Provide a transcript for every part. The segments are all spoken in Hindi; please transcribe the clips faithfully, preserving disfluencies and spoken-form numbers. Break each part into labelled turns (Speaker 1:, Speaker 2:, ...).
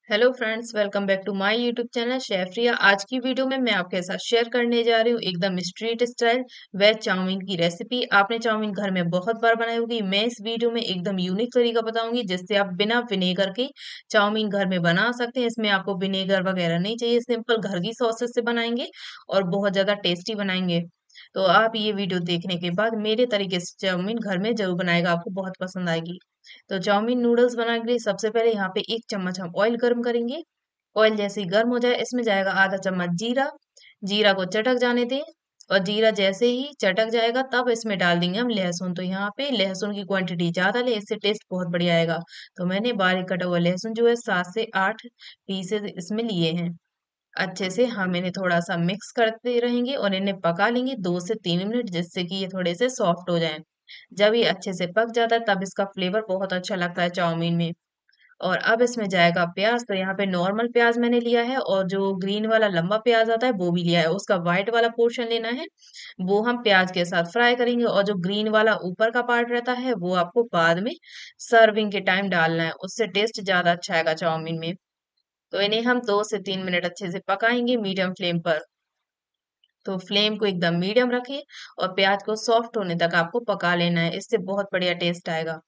Speaker 1: Hello friends, welcome back to my YouTube channel chef Riya. आज की वीडियो में मैं आपके साथ शेयर करने जा रही हूँ एकदम स्ट्रीट स्टाइल वेज चाउमीन की रेसिपी। आपने चाउमीन घर में बहुत बार बनाई होगी। मैं इस वीडियो में एकदम यूनिक तरीका बताऊंगी जिससे आप बिना विनेगर के चाउमीन घर में बना सकते हैं। इसमें आपको विनेगर वगैरह नहीं चाहिए, सिंपल घर की सॉसेस से बनाएंगे और बहुत ज्यादा टेस्टी बनाएंगे। तो आप ये वीडियो देखने के बाद मेरे तरीके से चाउमीन घर में जरूर बनाएगा, आपको बहुत पसंद आएगी। तो चाउमीन नूडल्स बनाने के लिए सबसे पहले यहाँ पे एक चम्मच हम ऑयल गर्म करेंगे। ऑयल जैसे ही गर्म हो जाए इसमें जाएगा आधा चम्मच जीरा। जीरा को चटक जाने दें और जीरा जैसे ही चटक जाएगा तब इसमें डाल देंगे हम लहसुन। तो यहाँ पे लहसुन की क्वांटिटी ज्यादा ले, इससे टेस्ट बहुत बढ़िया आएगा। तो मैंने बारीक कटा हुआ लहसुन जो है सात से आठ पीसेज इसमें लिए हैं। अच्छे से हम इन्हें थोड़ा सा मिक्स करते रहेंगे और इन्हें पका लेंगे दो से तीन मिनट, जिससे कि ये थोड़े से सॉफ्ट हो जाएं। जब ये अच्छे से पक जाता है तब इसका फ्लेवर बहुत अच्छा लगता है चाउमीन में। और अब इसमें जाएगा प्याज। तो यहाँ पे नॉर्मल प्याज मैंने लिया है और जो ग्रीन वाला लंबा प्याज आता है वो भी लिया है, उसका व्हाइट वाला पोर्शन लेना है। वो हम प्याज के साथ फ्राई करेंगे और जो ग्रीन वाला ऊपर का पार्ट रहता है वो आपको बाद में सर्विंग के टाइम डालना है, उससे टेस्ट ज्यादा अच्छा आएगा चाउमीन में। तो इन्हें हम दो से तीन मिनट अच्छे से पकाएंगे मीडियम फ्लेम पर। तो फ्लेम को एकदम मीडियम रखें और प्याज को सॉफ्ट होने तक आपको पका लेना है, इससे बहुत बढ़िया टेस्ट आएगा।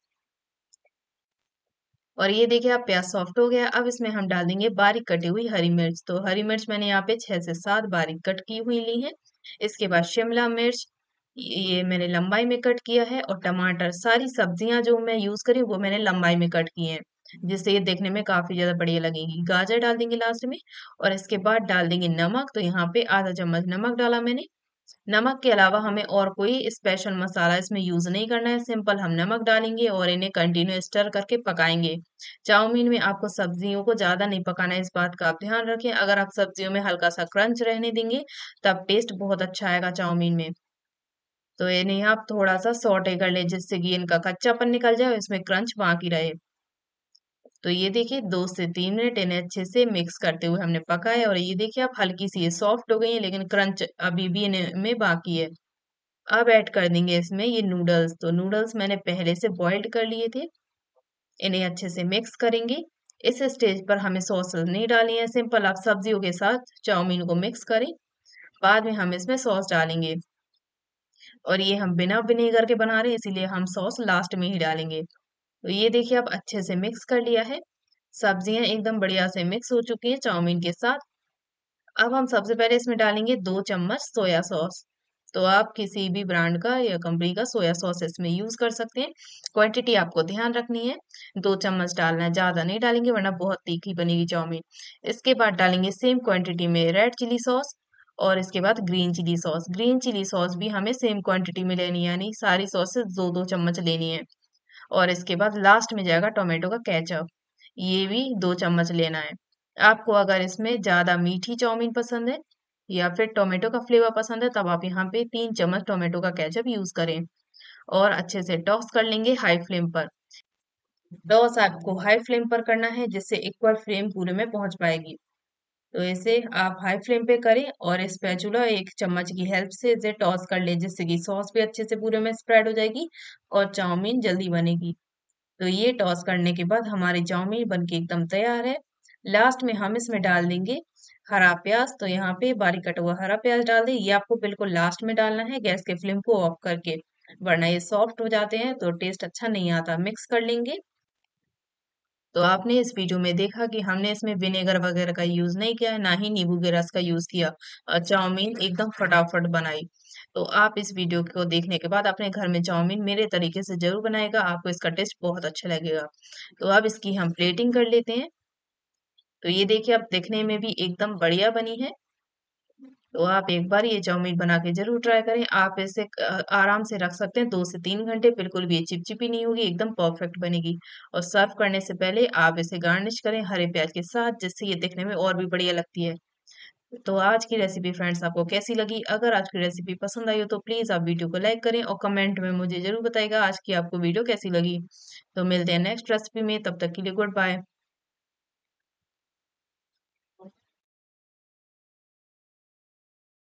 Speaker 1: और ये देखिए आप प्याज सॉफ्ट हो गया। अब इसमें हम डाल देंगे बारीक कटी हुई हरी मिर्च। तो हरी मिर्च मैंने यहाँ पे छह से सात बारीक कट की हुई ली है। इसके बाद शिमला मिर्च, ये मैंने लंबाई में कट किया है। और टमाटर, सारी सब्जियां जो मैं यूज करी वो मैंने लंबाई में कट की हैं, जिससे ये देखने में काफी ज्यादा बढ़िया लगेगी। गाजर डाल देंगे लास्ट में। और इसके बाद डाल देंगे नमक। तो यहाँ पे आधा चम्मच नमक डाला मैंने। नमक के अलावा हमें और कोई स्पेशल मसाला इसमें यूज नहीं करना है, सिंपल हम नमक डालेंगे और इन्हें कंटिन्यू स्टर करके पकाएंगे। चाउमीन में आपको सब्जियों को ज्यादा नहीं पकाना है, इस बात का आप ध्यान रखें। अगर आप सब्जियों में हल्का सा क्रंच रहने देंगे तब टेस्ट बहुत अच्छा आएगा चाउमीन में। तो इन्हें आप थोड़ा सा सॉटे कर लें जिससे कि इनका कच्चापन निकल जाए और इसमें क्रंच बाकी रहे। तो ये देखिए दो से तीन मिनट इन्हें अच्छे से मिक्स करते हुए हमने पकाया और ये देखिए आप हल्की सी ये सॉफ्ट हो गई है, लेकिन क्रंच अभी भी इन्हें में बाकी है। अब ऐड कर देंगे इसमें ये नूडल्स। तो नूडल्स मैंने पहले से बॉइल्ड कर लिए थे, इन्हें अच्छे से मिक्स करेंगे। इस स्टेज पर हमें सॉस नहीं डालनी है, सिंपल आप सब्जियों के साथ चाउमीन को मिक्स करें। बाद में हम इसमें सॉस डालेंगे और ये हम बिना विनेगर के बना रहे हैं इसीलिए हम सॉस लास्ट में ही डालेंगे। तो ये देखिए आप अच्छे से मिक्स कर लिया है। सब्जियां एकदम बढ़िया से मिक्स हो चुकी हैं चाउमीन के साथ। अब हम सबसे पहले इसमें डालेंगे दो चम्मच सोया सॉस। तो आप किसी भी ब्रांड का या कंपनी का सोया सॉस इसमें यूज कर सकते हैं। क्वांटिटी आपको ध्यान रखनी है, दो चम्मच डालना है, ज्यादा नहीं डालेंगे वरना बहुत तीखी बनेगी चाउमीन। इसके बाद डालेंगे सेम क्वांटिटी में रेड चिली सॉस और इसके बाद green chilli sauce. Green chilli sauce भी हमें सेम क्वांटिटी में लेनी है, यानी सारी सॉसेस दो दो चम्मच लेनी है। और इसके बाद लास्ट में जाएगा टोमेटो का केचप, ये भी दो चम्मच लेना है। आपको अगर इसमें ज्यादा मीठी चाउमीन पसंद है या फिर टोमेटो का फ्लेवर पसंद है तब आप यहाँ पे तीन चम्मच टोमेटो का केचप यूज करें। और अच्छे से टॉस कर लेंगे हाई फ्लेम पर। टॉस आपको हाई फ्लेम पर करना है जिससे इक्वल फ्लेम पूरे में पहुंच पाएगी। तो इसे आप हाई फ्लेम पे करें और स्पैचुला एक चम्मच की हेल्प से इसे टॉस कर ले, जिससे कि सॉस भी अच्छे से पूरे में स्प्रेड हो जाएगी और चाउमीन जल्दी बनेगी। तो ये टॉस करने के बाद हमारी चाउमीन बनके एकदम तैयार है। लास्ट में हम इसमें डाल देंगे हरा प्याज। तो यहाँ पे बारीक कटा हुआ हरा प्याज डाल दें, ये आपको बिल्कुल लास्ट में डालना है गैस के फ्लेम को ऑफ करके, वरना ये सॉफ्ट हो जाते हैं तो टेस्ट अच्छा नहीं आता। मिक्स कर लेंगे। तो आपने इस वीडियो में देखा कि हमने इसमें विनेगर वगैरह का यूज नहीं किया है, ना ही नींबू के रस का यूज किया। और चाउमीन एकदम फटाफट बनाई। तो आप इस वीडियो को देखने के बाद अपने घर में चाउमीन मेरे तरीके से जरूर बनाएगा, आपको इसका टेस्ट बहुत अच्छा लगेगा। तो अब इसकी हम प्लेटिंग कर लेते हैं। तो ये देखिए अब देखने में भी एकदम बढ़िया बनी है। तो आप एक बार ये चाउमीन बना के जरूर ट्राई करें। आप इसे अ, आराम से रख सकते हैं दो से तीन घंटे, बिल्कुल भी ये चिपचिपी नहीं होगी, एकदम परफेक्ट बनेगी। और सर्व करने से पहले आप इसे गार्निश करें हरे प्याज के साथ, जिससे ये दिखने में और भी बढ़िया लगती है। तो आज की रेसिपी फ्रेंड्स आपको कैसी लगी? अगर आज की रेसिपी पसंद आई हो तो प्लीज आप वीडियो को लाइक करें और कमेंट में मुझे जरूर बताइएगा आज की आपको वीडियो कैसी लगी। तो मिलते हैं नेक्स्ट रेसिपी में, तब तक के लिए गुड बाय।